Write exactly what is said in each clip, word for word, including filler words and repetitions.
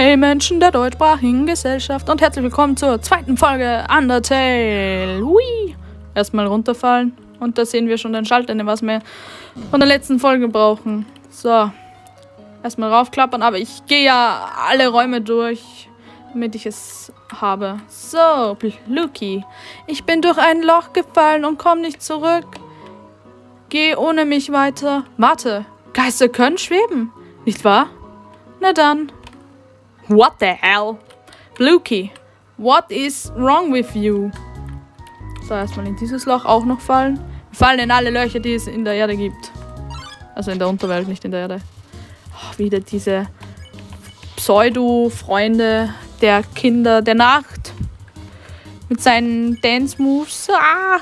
Hey Menschen der deutschsprachigen Gesellschaft und herzlich willkommen zur zweiten Folge Undertale. Hui! Erstmal runterfallen und da sehen wir schon den Schalter, den was wir von der letzten Folge brauchen. So, erstmal raufklappern, aber ich gehe ja alle Räume durch, damit ich es habe. So, Luki, ich bin durch ein Loch gefallen und komme nicht zurück. Geh ohne mich weiter. Warte, Geister können schweben, nicht wahr? Na dann. What the hell? Bluky, what is wrong with you? So, erstmal in dieses Loch auch noch fallen. Wir fallen in alle Löcher, die es in der Erde gibt. Also in der Unterwelt, nicht in der Erde. Oh, wieder diese Pseudo-Freunde der Kinder der Nacht. Mit seinen Dance-Moves. Ah!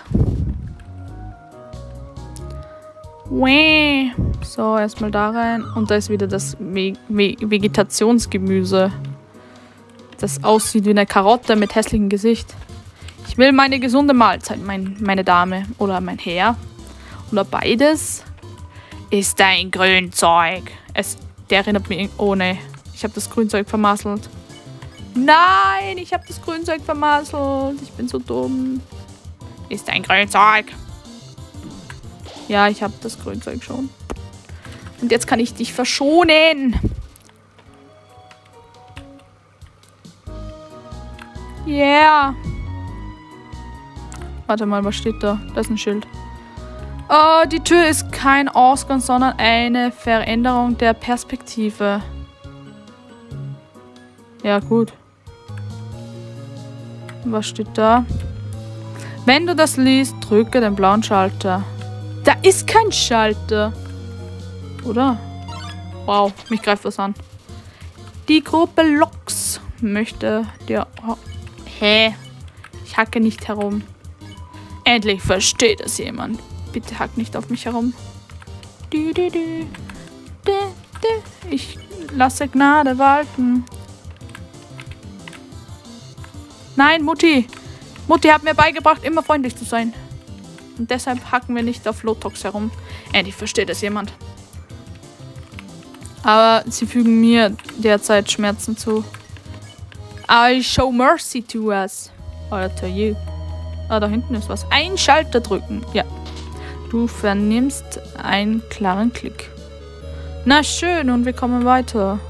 Wäh. So, erstmal da rein. Und da ist wieder das Ve Ve Vegetationsgemüse. Das aussieht wie eine Karotte mit hässlichem Gesicht. Ich will meine gesunde Mahlzeit, mein, meine Dame. Oder mein Herr. Oder beides. Ist ein Grünzeug. Es, der erinnert mich... Oh ne, ich habe das Grünzeug vermasselt. Nein, ich habe das Grünzeug vermasselt. Ich bin so dumm. Ist ein Grünzeug. Ja, ich habe das Grünzeug schon. Und jetzt kann ich dich verschonen. Yeah. Warte mal, was steht da? Da ist ein Schild. Oh, die Tür ist kein Ausgang, sondern eine Veränderung der Perspektive. Ja, gut. Was steht da? Wenn du das liest, drücke den blauen Schalter. Da ist kein Schalter. Oder? Wow, mich greift was an. Die Gruppe Loks möchte dir... Oh. Hä? Ich hacke nicht herum. Endlich versteht es jemand. Bitte hack nicht auf mich herum. Du, du, du. Du, du. Ich lasse Gnade walten. Nein, Mutti. Mutti hat mir beigebracht, immer freundlich zu sein. Und deshalb hacken wir nicht auf Lotox herum. Endlich versteht es jemand. Aber sie fügen mir derzeit Schmerzen zu. I show mercy to us. Oder to you. Ah, da hinten ist was. Ein Schalter drücken. Ja. Du vernimmst einen klaren Klick. Na schön, und wir kommen weiter.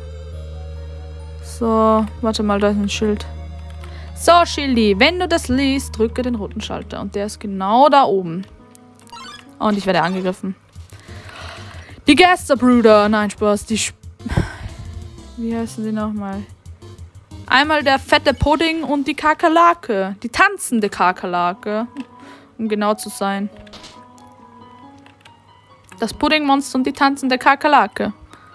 So, warte mal, da ist ein Schild. So, Schildi, wenn du das liest, drücke den roten Schalter. Und der ist genau da oben. Und ich werde angegriffen. Die Geisterbrüder. Nein, Spaß. Die Sp Wie heißen sie nochmal? Einmal der fette Pudding und die Kakerlake. Die tanzende Kakerlake. Um genau zu sein. Das Puddingmonster und die tanzende Kakerlake.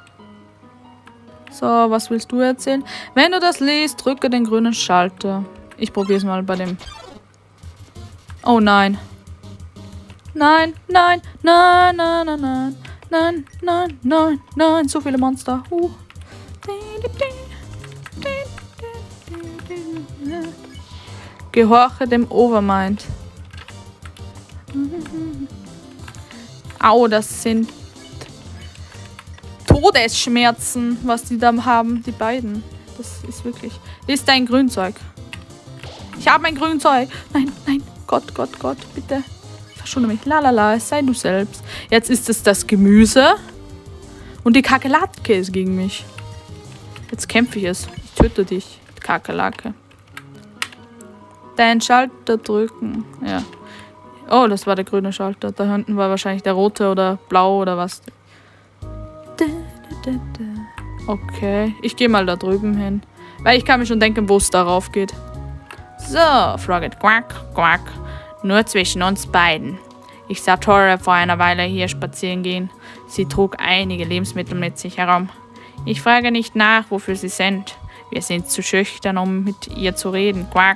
So, was willst du erzählen? Wenn du das liest, drücke den grünen Schalter. Ich probiere es mal bei dem. Oh nein. Nein, nein, nein, nein, nein, nein, nein, nein, nein, nein, so viele Monster. Uh. Gehorche dem Overmind. Au, das sind Todesschmerzen, was die da haben, die beiden. Das ist wirklich... Ist ein Grünzeug. Ich habe ein Grünzeug. Nein, nein, Gott, Gott, Gott, bitte. Verschone mich. Lalala, sei du selbst. Jetzt ist es das Gemüse. Und die Kakerlake ist gegen mich. Jetzt kämpfe ich es. Ich töte dich, Kakerlake. Deinen Schalter drücken. Ja. Oh, das war der grüne Schalter. Da hinten war wahrscheinlich der rote oder blau oder was. Okay, ich gehe mal da drüben hin. Weil ich kann mir schon denken, wo es darauf geht. So, Frogget, quack, quack. Nur zwischen uns beiden. Ich sah Tora vor einer Weile hier spazieren gehen. Sie trug einige Lebensmittel mit sich herum. Ich frage nicht nach, wofür sie sind. Wir sind zu schüchtern, um mit ihr zu reden. Quack.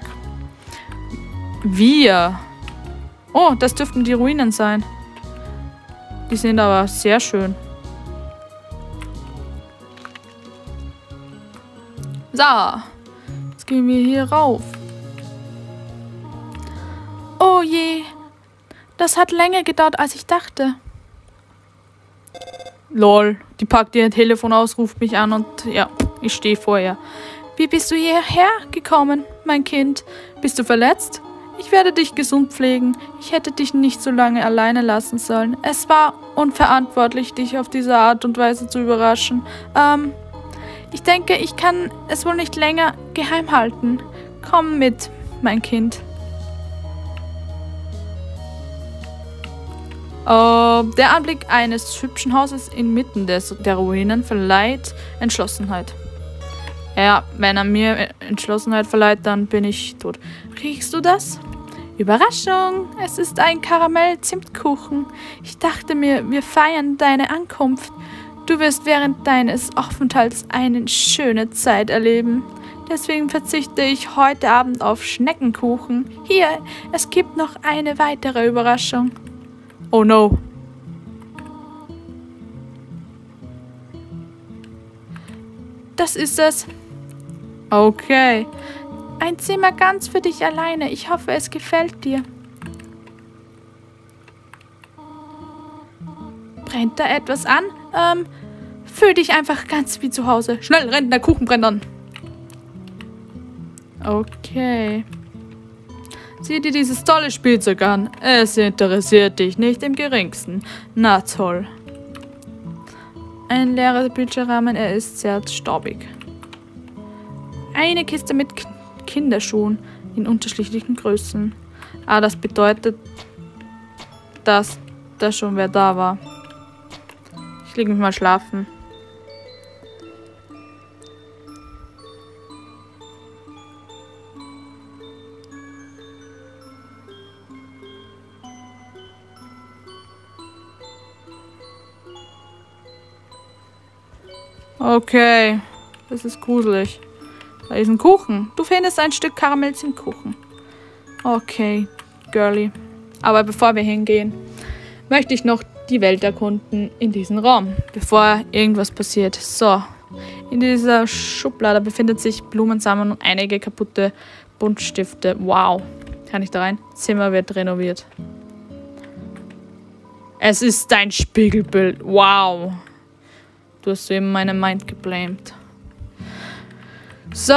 Wir. Oh, das dürften die Ruinen sein. Die sind aber sehr schön. So. Jetzt gehen wir hier rauf. Oh je. Das hat länger gedauert, als ich dachte. Lol. Die packt ihr Telefon aus, ruft mich an und ja. Ich stehe vor ihr. Wie bist du hierher gekommen, mein Kind? Bist du verletzt? Ich werde dich gesund pflegen. Ich hätte dich nicht so lange alleine lassen sollen. Es war unverantwortlich, dich auf diese Art und Weise zu überraschen. Ähm, ich denke, ich kann es wohl nicht länger geheim halten. Komm mit, mein Kind. Uh, der Anblick eines hübschen Hauses inmitten des, der Ruinen verleiht Entschlossenheit. Ja, wenn er mir Entschlossenheit verleiht, dann bin ich tot. Riechst du das? Überraschung! Es ist ein Karamell-Zimtkuchen. Ich dachte mir, wir feiern deine Ankunft. Du wirst während deines Aufenthalts eine schöne Zeit erleben. Deswegen verzichte ich heute Abend auf Schneckenkuchen. Hier, es gibt noch eine weitere Überraschung. Oh no. Das ist es. Okay. Ein Zimmer ganz für dich alleine. Ich hoffe, es gefällt dir. Brennt da etwas an? Ähm, fühl dich einfach ganz wie zu Hause. Schnell, rennt, der Kuchen brennt an. Okay. Sieh dir dieses tolle Spielzeug an. Es interessiert dich nicht im geringsten. Na toll. Ein leerer Bildschirmrahmen, er ist sehr staubig. Eine Kiste mit K Kinderschuhen in unterschiedlichen Größen. Ah, das bedeutet, dass da schon wer da war. Ich lege mich mal schlafen. Okay, das ist gruselig. Da ist ein Kuchen. Du findest ein Stück Karamell-Zimtkuchen. Okay, girly. Aber bevor wir hingehen, möchte ich noch die Welt erkunden in diesem Raum, bevor irgendwas passiert. So, in dieser Schublade befindet sich Blumensamen und einige kaputte Buntstifte. Wow. Kann ich da rein? Zimmer wird renoviert. Es ist dein Spiegelbild. Wow. Du hast so eben meine Mind geblamed. So.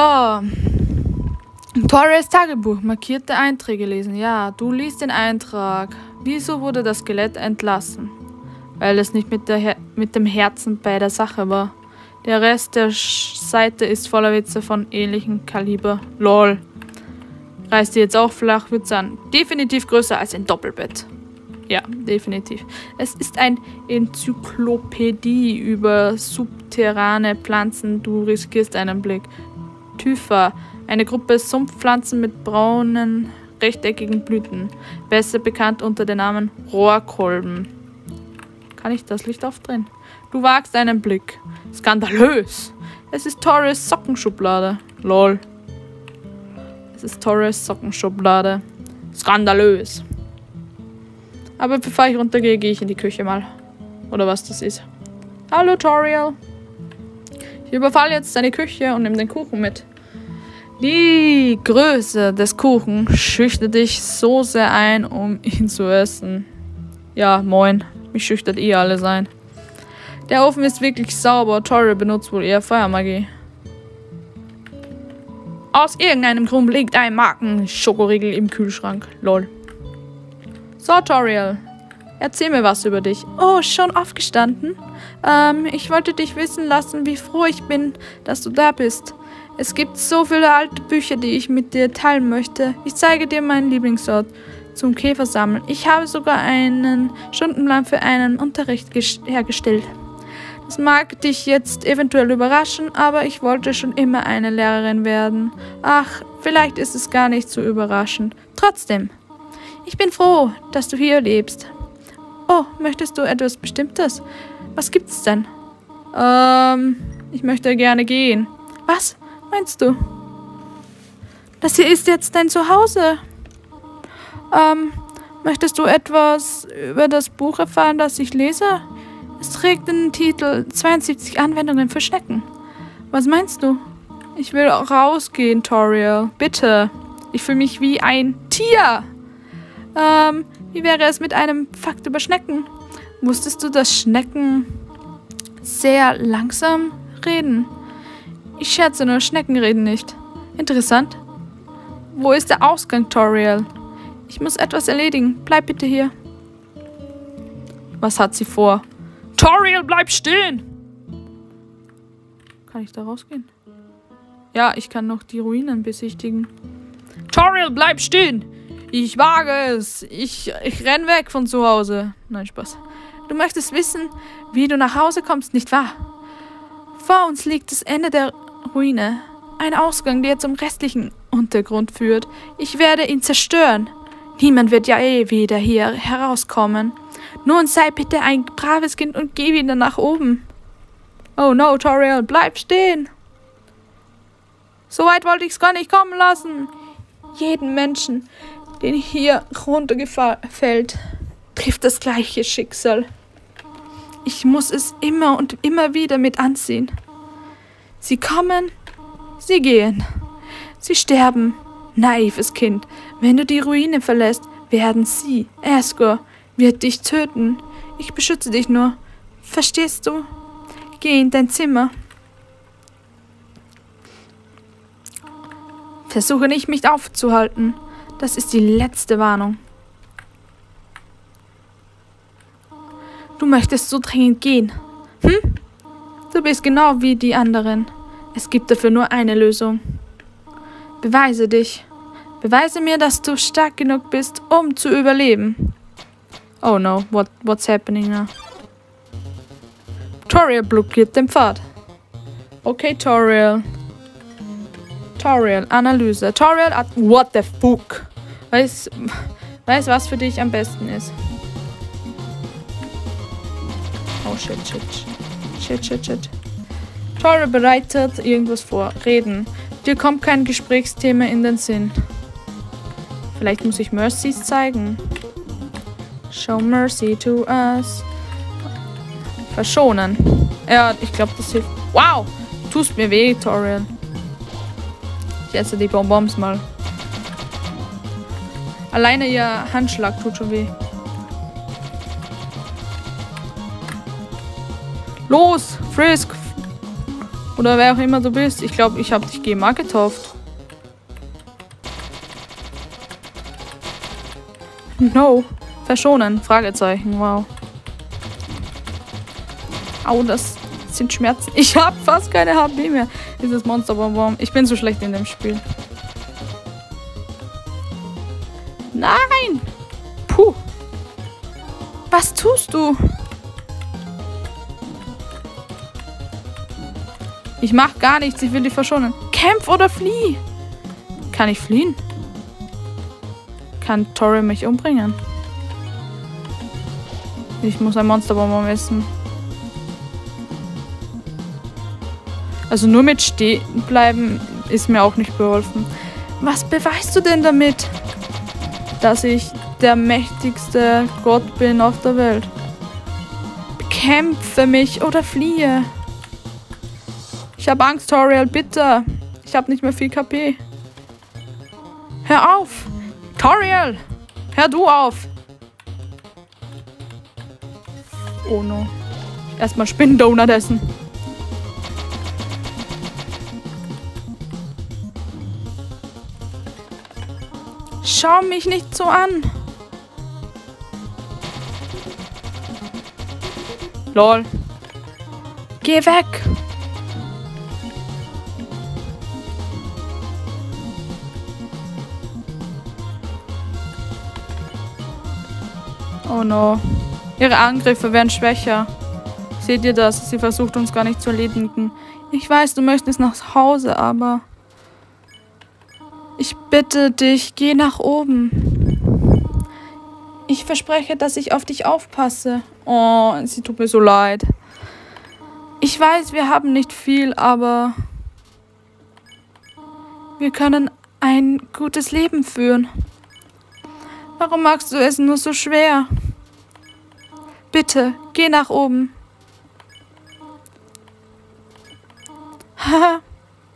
Torres Tagebuch. Markierte Einträge lesen. Ja, du liest den Eintrag. Wieso wurde das Skelett entlassen? Weil es nicht mit, der Her mit dem Herzen bei der Sache war. Der Rest der Sch Seite ist voller Witze von ähnlichem Kaliber. Lol. Reißt die jetzt auch flach, wird's an. Definitiv größer als ein Doppelbett. Ja, definitiv. Es ist eine Enzyklopädie über subterrane Pflanzen. Du riskierst einen Blick. Typha. Eine Gruppe Sumpfpflanzen mit braunen, rechteckigen Blüten. Besser bekannt unter dem Namen Rohrkolben. Kann ich das Licht aufdrehen? Du wagst einen Blick. Skandalös. Es ist Torres Sockenschublade. Lol. Es ist Torres Sockenschublade. Skandalös. Aber bevor ich runtergehe, gehe ich in die Küche mal. Oder was das ist. Hallo, Toriel. Ich überfalle jetzt deine Küche und nehme den Kuchen mit. Die Größe des Kuchen schüchtert dich so sehr ein, um ihn zu essen. Ja, moin. Mich schüchtert eh alles ein. Der Ofen ist wirklich sauber. Toriel benutzt wohl eher Feuermagie. Aus irgendeinem Grund liegt ein Marken-Schokoriegel im Kühlschrank. Lol. So, Toriel. Erzähl mir was über dich. Oh, schon aufgestanden? Ähm, ich wollte dich wissen lassen, wie froh ich bin, dass du da bist. Es gibt so viele alte Bücher, die ich mit dir teilen möchte. Ich zeige dir meinen Lieblingsort zum Käfersammeln. Ich habe sogar einen Stundenplan für einen Unterricht hergestellt. Das mag dich jetzt eventuell überraschen, aber ich wollte schon immer eine Lehrerin werden. Ach, vielleicht ist es gar nicht so überraschend. Trotzdem, ich bin froh, dass du hier lebst. Oh, möchtest du etwas Bestimmtes? Was gibt's denn? Ähm, ich möchte gerne gehen. Was meinst du? Das hier ist jetzt dein Zuhause. Ähm, möchtest du etwas über das Buch erfahren, das ich lese? Es trägt den Titel zweiundsiebzig Anwendungen für Schnecken. Was meinst du? Ich will rausgehen, Toriel. Bitte. Ich fühle mich wie ein Tier. Ähm, wie wäre es mit einem Fakt über Schnecken? Wusstest du, dass Schnecken sehr langsam reden? Ich scherze nur, Schnecken reden nicht. Interessant. Wo ist der Ausgang, Toriel? Ich muss etwas erledigen. Bleib bitte hier. Was hat sie vor? Toriel, bleib stehen! Kann ich da rausgehen? Ja, ich kann noch die Ruinen besichtigen. Toriel, bleib stehen! Ich wage es. Ich, ich renn weg von zu Hause. Nein, Spaß. Du möchtest wissen, wie du nach Hause kommst, nicht wahr? Vor uns liegt das Ende der Ruine. Ein Ausgang, der zum restlichen Untergrund führt. Ich werde ihn zerstören. Niemand wird ja eh wieder hier herauskommen. Nun sei bitte ein braves Kind und geh wieder nach oben. Oh no, Toriel, bleib stehen. So weit wollte ich es gar nicht kommen lassen. Jeden Menschen, den hier runterfällt, trifft das gleiche Schicksal. Ich muss es immer und immer wieder mit ansehen. Sie kommen, sie gehen. Sie sterben. Naives Kind. Wenn du die Ruine verlässt, werden sie, Asgore, wird dich töten. Ich beschütze dich nur. Verstehst du? Geh in dein Zimmer. Versuche nicht, mich aufzuhalten. Das ist die letzte Warnung. Du möchtest so dringend gehen. Hm? Du bist genau wie die anderen. Es gibt dafür nur eine Lösung. Beweise dich. Beweise mir, dass du stark genug bist, um zu überleben. Oh no, what, what's happening now? Toriel blockiert den Pfad. Okay, Toriel. Toriel, Analyse. Toriel, what the fuck? Weiß, weiß, was für dich am besten ist. Oh shit, shit. Shit, shit, shit. Toriel bereitet irgendwas vor. Reden. Dir kommt kein Gesprächsthema in den Sinn. Vielleicht muss ich Mercies zeigen. Show mercy to us. Verschonen. Ja, ich glaube, das hilft. Wow! Tust mir weh, Toriel. Ich esse die Bonbons mal. Alleine ihr Handschlag tut schon weh. Los, Frisk! Oder wer auch immer du bist. Ich glaube, ich habe dich G M A getauft. No. Verschonen. Fragezeichen. Wow. Au, das sind Schmerzen. Ich habe fast keine H P mehr. Dieses Monsterbonbon. Ich bin so schlecht in dem Spiel. Nein! Puh. Was tust du? Ich mach gar nichts. Ich will dich verschonen. Kämpf oder flieh. Kann ich fliehen? Kann Toriel mich umbringen? Ich muss ein Monsterbonbon essen. Also nur mit stehen bleiben ist mir auch nicht geholfen. Was beweist du denn damit? Dass ich der mächtigste Gott bin auf der Welt. Bekämpfe mich oder fliehe. Ich habe Angst, Toriel, bitte. Ich habe nicht mehr viel K P. Hör auf! Toriel! Hör du auf! Oh no. Erstmal Spinnendonut essen. Schau mich nicht so an. Lol. Geh weg. Oh no. Ihre Angriffe werden schwächer. Seht ihr das? Sie versucht uns gar nicht zu erledigen. Ich weiß, du möchtest nach Hause, aber... Ich bitte dich, geh nach oben. Ich verspreche, dass ich auf dich aufpasse. Oh, sie tut mir so leid. Ich weiß, wir haben nicht viel, aber... Wir können ein gutes Leben führen. Warum magst du es nur so schwer? Bitte, geh nach oben. Haha.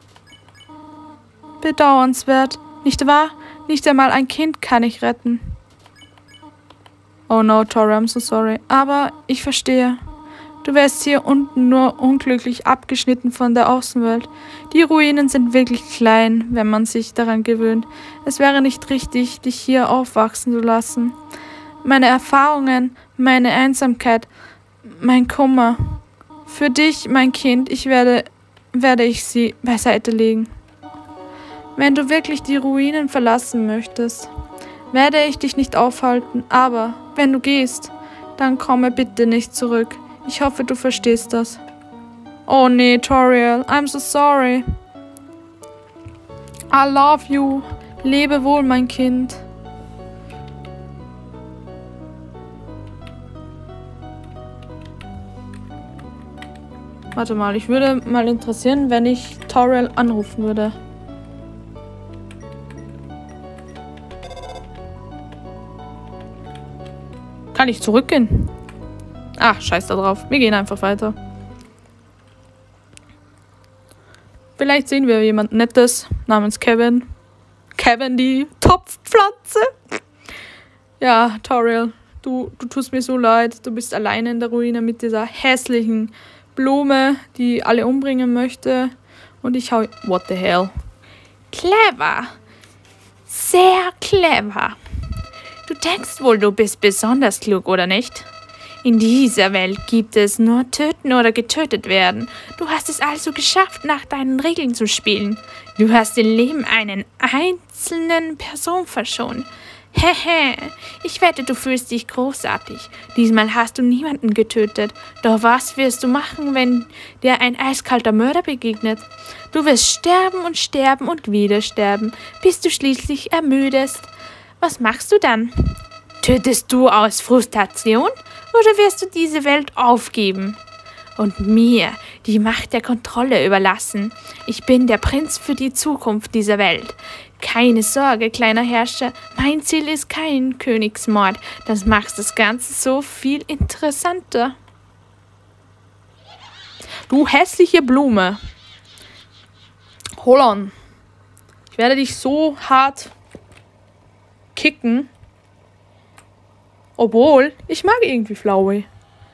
Bedauernswert, nicht wahr? Nicht einmal ein Kind kann ich retten. Oh no, Toriel, I'm so sorry. Aber ich verstehe. Du wärst hier unten nur unglücklich abgeschnitten von der Außenwelt. Die Ruinen sind wirklich klein, wenn man sich daran gewöhnt. Es wäre nicht richtig, dich hier aufwachsen zu lassen. Meine Erfahrungen, meine Einsamkeit, mein Kummer. Für dich, mein Kind, ich werde, werde ich sie beiseite legen. Wenn du wirklich die Ruinen verlassen möchtest, werde ich dich nicht aufhalten, aber wenn du gehst, dann komme bitte nicht zurück. Ich hoffe, du verstehst das. Oh nee, Toriel, I'm so sorry. I love you. Lebe wohl, mein Kind. Warte mal, ich würde mal interessieren, wenn ich Toriel anrufen würde. Kann ich zurückgehen? Ach, scheiß da drauf. Wir gehen einfach weiter. Vielleicht sehen wir jemand Nettes namens Kevin. Kevin, die Topfpflanze. Ja, Toriel, du, du tust mir so leid. Du bist alleine in der Ruine mit dieser hässlichen Blume, die alle umbringen möchte. Und ich hau... What the hell? Clever. Sehr clever. Du denkst wohl, du bist besonders klug, oder nicht? In dieser Welt gibt es nur töten oder getötet werden. Du hast es also geschafft, nach deinen Regeln zu spielen. Du hast den Leben einer einzelnen Person verschont. Hehe, ich wette, du fühlst dich großartig. Diesmal hast du niemanden getötet. Doch was wirst du machen, wenn dir ein eiskalter Mörder begegnet? Du wirst sterben und sterben und wieder sterben, bis du schließlich ermüdest. Was machst du dann? Tötest du aus Frustration oder wirst du diese Welt aufgeben und mir die Macht der Kontrolle überlassen? Ich bin der Prinz für die Zukunft dieser Welt. Keine Sorge, kleiner Herrscher, mein Ziel ist kein Königsmord. Das macht das Ganze so viel interessanter. Du hässliche Blume. Hold on. Ich werde dich so hart kicken. Obwohl, ich mag irgendwie Flowey.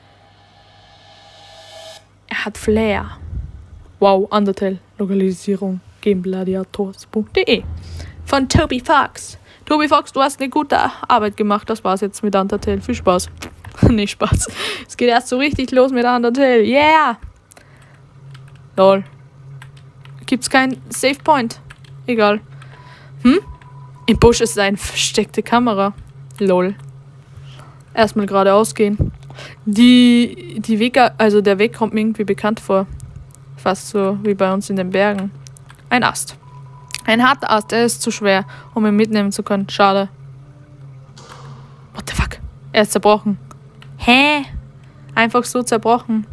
Er hat Flair. Wow, Undertale. Lokalisierung gamegladiators punkt de von Toby Fox. Toby Fox, du hast eine gute Arbeit gemacht. Das war's jetzt mit Undertale. Viel Spaß. Nicht Spaß. Es geht erst so richtig los mit Undertale. Yeah! Lol. Gibt's keinen Save Point? Egal. Hm? Im Busch ist eine versteckte Kamera. Lol. Erstmal geradeaus gehen. Die, die Weg, also der Weg kommt mir irgendwie bekannt vor. Fast so wie bei uns in den Bergen. Ein Ast. Ein harter Ast, der ist zu schwer, um ihn mitnehmen zu können. Schade. What the fuck? Er ist zerbrochen. Hä? Einfach so zerbrochen.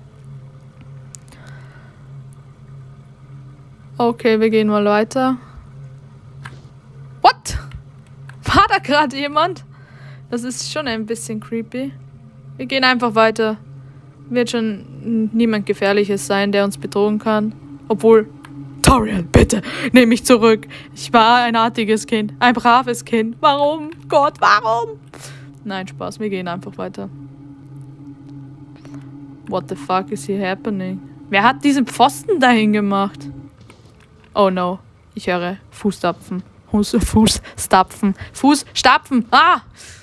Okay, wir gehen mal weiter. What? War da gerade jemand? Das ist schon ein bisschen creepy. Wir gehen einfach weiter. Wird schon niemand Gefährliches sein, der uns bedrohen kann. Obwohl... Toriel, bitte, nimm mich zurück. Ich war ein artiges Kind. Ein braves Kind. Warum? Gott, warum? Nein, Spaß. Wir gehen einfach weiter. What the fuck is here happening? Wer hat diesen Pfosten dahin gemacht? Oh no. Ich höre Fußstapfen. Fuß, Fußstapfen. Fußstapfen. Ah!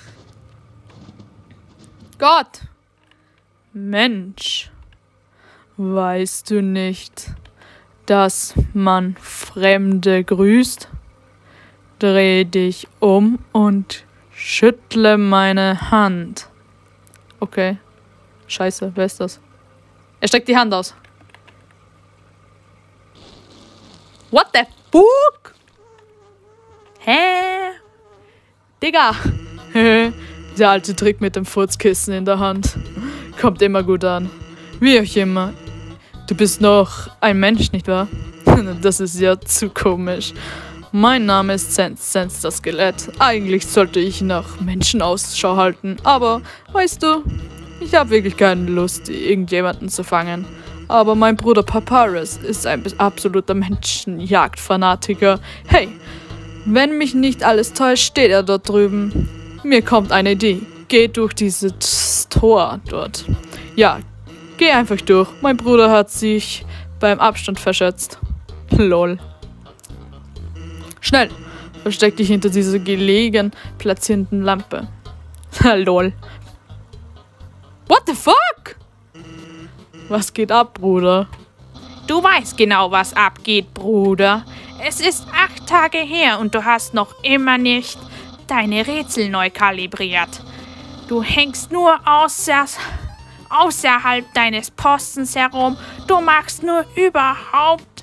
Gott! Mensch, weißt du nicht, dass man Fremde grüßt? Dreh dich um und schüttle meine Hand. Okay. Scheiße, wer ist das? Er streckt die Hand aus. What the fuck? Hä? Digga. Der alte Trick mit dem Furzkissen in der Hand. Kommt immer gut an. Wie auch immer. Du bist noch ein Mensch, nicht wahr? Das ist ja zu komisch. Mein Name ist Sens, Sens das Skelett. Eigentlich sollte ich nach Menschen Ausschau halten. Aber, weißt du, ich habe wirklich keine Lust, irgendjemanden zu fangen. Aber mein Bruder Papyrus ist ein absoluter Menschenjagdfanatiker. Hey, wenn mich nicht alles täuscht, steht er dort drüben. Mir kommt eine Idee. Geh durch dieses Tor dort. Ja, Geh einfach durch. Mein Bruder hat sich beim Abstand verschätzt. Lol. Schnell, versteck dich hinter dieser gelegen platzierenden Lampe. Lol. What the fuck? Was geht ab, Bruder? Du weißt genau, was abgeht, Bruder. Es ist acht Tage her und du hast noch immer nicht deine Rätsel neu kalibriert. Du hängst nur außer, außerhalb deines Postens herum. Du machst nur überhaupt...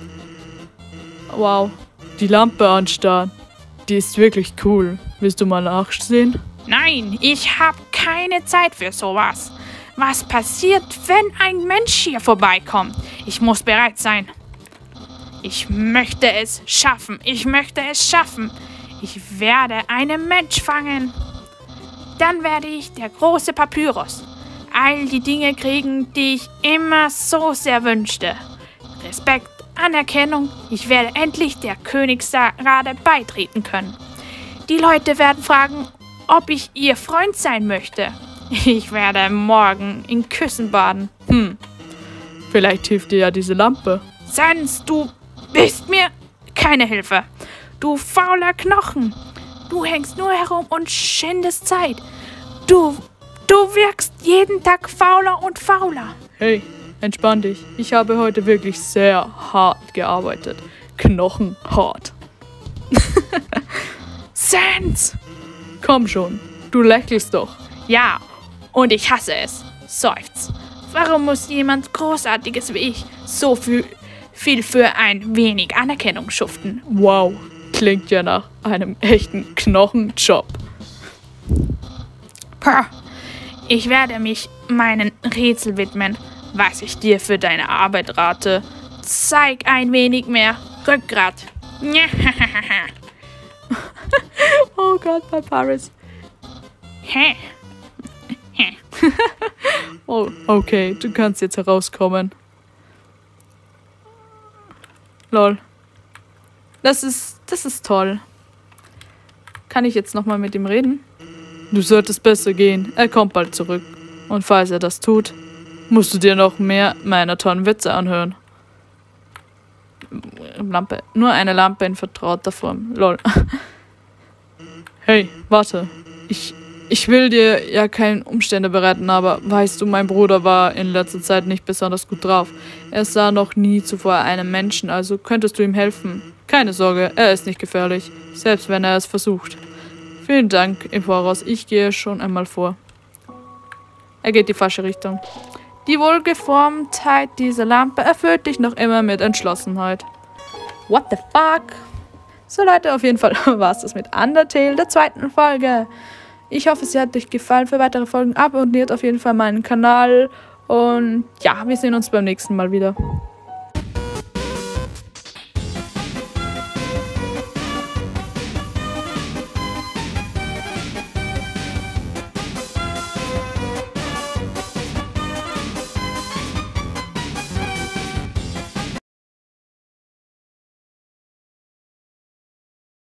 Wow, die Lampe anstarren. Die ist wirklich cool. Willst du mal nachsehen? Nein, ich habe keine Zeit für sowas. Was passiert, wenn ein Mensch hier vorbeikommt? Ich muss bereit sein. Ich möchte es schaffen. Ich möchte es schaffen. Ich werde einen Mensch fangen. Dann werde ich der große Papyrus. All die Dinge kriegen, die ich immer so sehr wünschte. Respekt, Anerkennung. Ich werde endlich der Königsgarde beitreten können. Die Leute werden fragen, ob ich ihr Freund sein möchte. Ich werde morgen in Küssen baden. Hm, vielleicht hilft dir ja diese Lampe. Sans, du bist mir keine Hilfe. Du fauler Knochen. Du hängst nur herum und schindest Zeit. Du, du wirkst jeden Tag fauler und fauler. Hey, entspann dich. Ich habe heute wirklich sehr hart gearbeitet. Knochenhart. Sans! Komm schon, du lächelst doch. Ja, und ich hasse es. Seufz. Warum muss jemand Großartiges wie ich so viel, viel für ein wenig Anerkennung schuften? Wow, klingt ja nach einem echten Knochenjob. Pah. Ich werde mich meinen Rätsel widmen, was ich dir für deine Arbeit rate. Zeig ein wenig mehr Rückgrat. Oh Gott, Papyrus. Hä? Oh, okay, du kannst jetzt herauskommen. Lol. Das ist, das ist toll. Kann ich jetzt nochmal mit ihm reden? Du solltest besser gehen. Er kommt bald zurück. Und falls er das tut, musst du dir noch mehr meiner tollen Witze anhören. Lampe. Nur eine Lampe in vertrauter Form. Lol. Hey, warte. Ich, ich will dir ja keine Umstände bereiten, aber weißt du, mein Bruder war in letzter Zeit nicht besonders gut drauf. Er sah noch nie zuvor einen Menschen, also könntest du ihm helfen. Keine Sorge, er ist nicht gefährlich, selbst wenn er es versucht. Vielen Dank im Voraus, ich gehe schon einmal vor. Er geht die falsche Richtung. Die Wohlgeformtheit dieser Lampe erfüllt dich noch immer mit Entschlossenheit. What the fuck? So Leute, auf jeden Fall war es das mit Undertale, der zweiten Folge. Ich hoffe, sie hat euch gefallen. Für weitere Folgen abonniert auf jeden Fall meinen Kanal. Und ja, wir sehen uns beim nächsten Mal wieder.